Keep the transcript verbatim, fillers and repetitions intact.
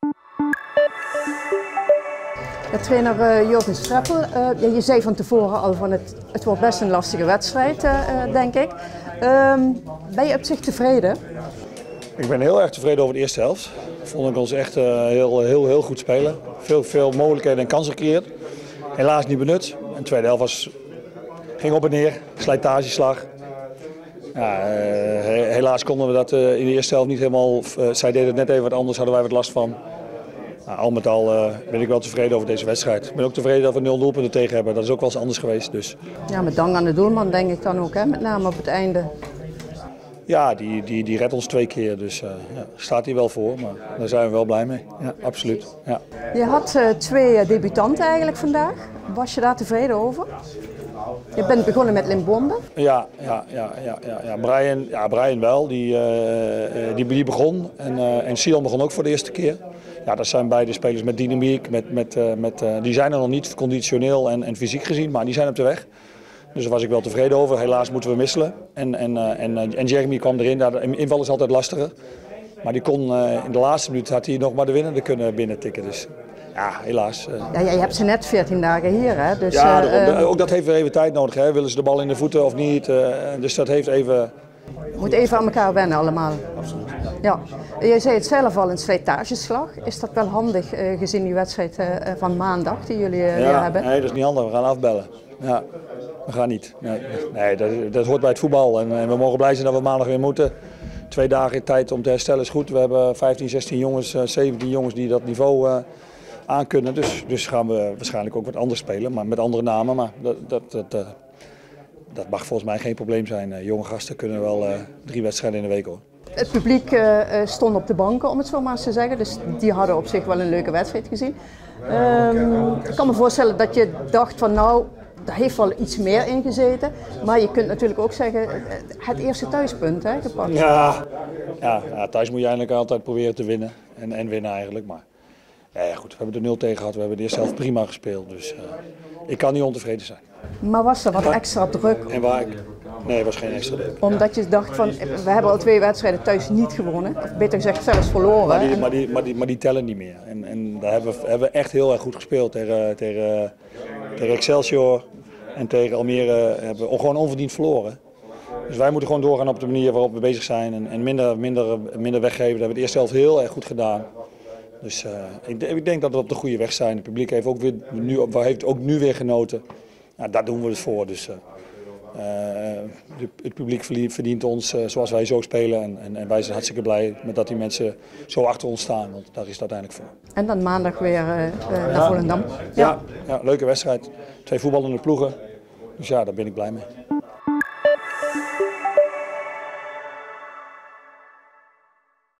Ja, trainer uh, Jurgen Streppel, uh, je zei van tevoren al van het, het wordt best een lastige wedstrijd, uh, denk ik. Um, ben je op zich tevreden? Ik ben heel erg tevreden over de eerste helft. Vond ik ons echt uh, heel, heel, heel goed spelen. Veel, veel mogelijkheden en kansen gecreëerd. Helaas niet benut. En de tweede helft was, ging op en neer, slijtageslag. Ja, uh, helaas konden we dat uh, in de eerste helft niet helemaal. Uh, zij deden het net even wat anders, hadden wij wat last van. Nou, al met al uh, ben ik wel tevreden over deze wedstrijd. Ik ben ook tevreden dat we nul doelpunten tegen hebben. Dat is ook wel eens anders geweest. Dus. Ja, met dank aan de doelman denk ik dan ook, hè? Met name op het einde. Ja, die, die, die redt ons twee keer, dus uh, ja, staat hij wel voor, maar daar zijn we wel blij mee. Ja, absoluut. Ja. Je had uh, twee uh, debutanten eigenlijk vandaag. Was je daar tevreden over? Je bent begonnen met Limbombe. Ja, ja, ja, ja, ja, ja. Brian, ja, Brian wel, die, uh, die, die begon en, uh, en Sion begon ook voor de eerste keer. Ja, dat zijn beide spelers met dynamiek, met, met, uh, met, uh, die zijn er nog niet conditioneel en, en fysiek gezien, maar die zijn op de weg. Dus daar was ik wel tevreden over. Helaas moeten we wisselen. En, en, uh, en, uh, en Jeremy kwam erin. De inval is altijd lastiger. Maar die kon uh, in de laatste minuut had hij nog maar de winnende kunnen binnentikken. Dus ja, helaas. Uh. Ja, je hebt ze net veertien dagen hier, hè? Dus, ja, uh, uh, ook dat heeft weer even tijd nodig. Hè? Willen ze de bal in de voeten of niet? Uh, dus dat heeft even. Je moet even aan elkaar wennen allemaal. Absoluut. Ja. Je zei het zelf al, een slijtageslag. Is dat wel handig uh, gezien die wedstrijd uh, van maandag die jullie uh, ja, weer hebben? Nee, dat is niet handig. We gaan afbellen. Ja, we gaan niet. Nee, nee dat, dat hoort bij het voetbal. En, en we mogen blij zijn dat we maandag weer moeten. Twee dagen tijd om te herstellen is goed. We hebben vijftien, zestien jongens, zeventien jongens die dat niveau uh, aankunnen. Dus, dus gaan we waarschijnlijk ook wat anders spelen, maar met andere namen. Maar dat, dat, dat, uh, dat mag volgens mij geen probleem zijn. Uh, jonge gasten kunnen wel uh, drie wedstrijden in de week hoor. Het publiek uh, stond op de banken, om het zo maar eens te zeggen. Dus die hadden op zich wel een leuke wedstrijd gezien. Um, ik kan me voorstellen dat je dacht van nou, daar heeft wel iets meer in gezeten. Maar je kunt natuurlijk ook zeggen, het eerste thuispunt hè, gepakt. Ja, ja, ja, thuis moet je eigenlijk altijd proberen te winnen. En, en winnen eigenlijk. Maar ja, ja, goed, we hebben er nul tegen gehad. We hebben de eerste helft prima gespeeld. Dus uh, ik kan niet ontevreden zijn. Maar was er wat extra druk? En waar ik... Nee, er was geen extra druk. Omdat je dacht van, we hebben al twee wedstrijden thuis niet gewonnen. Of beter gezegd, zelfs verloren. Maar die, maar die, maar die, maar die tellen niet meer. En, en daar hebben we, hebben we echt heel erg goed gespeeld. Tegen, tegen, tegen Excelsior en tegen Almere hebben we gewoon onverdiend verloren. Dus wij moeten gewoon doorgaan op de manier waarop we bezig zijn. En, en minder, minder, minder weggeven. Dat hebben we de eerste helft heel erg goed gedaan. Dus uh, ik, ik denk dat we op de goede weg zijn. Het publiek heeft ook, weer, nu, heeft ook nu weer genoten. Nou, daar doen we het voor. Dus, uh, Uh, het publiek verdient ons uh, zoals wij zo spelen en, en, en wij zijn hartstikke blij met dat die mensen zo achter ons staan, want daar is het uiteindelijk voor. En dan maandag weer uh, uh, naar Volendam. Ja, ja, ja, leuke wedstrijd. Twee voetballende ploegen, dus ja, daar ben ik blij mee.